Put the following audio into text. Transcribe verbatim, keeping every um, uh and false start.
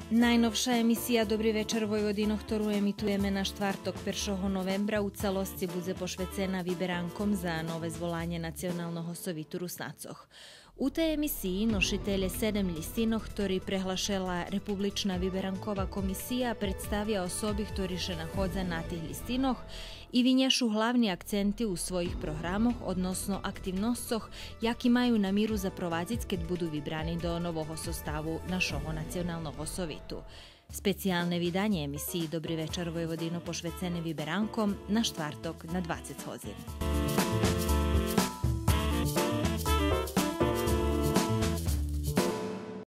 Najnovša emisija Dobry večer Vojvodino, ktorú emitujeme na štvrtok prvého novembra, u celosti bude pošvecena vyberankom za nové zvolanje nacionalnog sovitu Rusnacoh. U tej emisiji nošitelje sedem listinoh, ktorý prehlašela Republična vyberankova komisija, predstavia osobi, ktorí še nahodza na tih listinoh i vinješu hlavni akcenti u svojih programoh, odnosno aktivnostoh, jaki maju namiru zaprovadzic kad budu vybrani do novog sostavu našoho nacionalnog sovitu. Specijalne vydanje emisiji Dobry večer Vojvodino pošvecene vyberankom na štvrtok na dvadeset hodin.